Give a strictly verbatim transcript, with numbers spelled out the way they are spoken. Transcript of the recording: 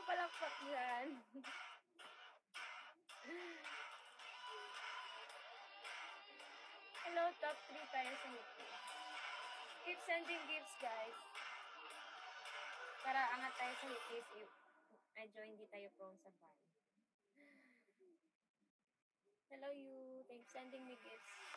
nagpapalakpak dyan. Hello, top three tayo sa YouTube. Keep sending gifts, guys. Para angat tayo sa hitis if medyo hindi tayo prone sa ban. Hello, you. Thanks sending me gifts.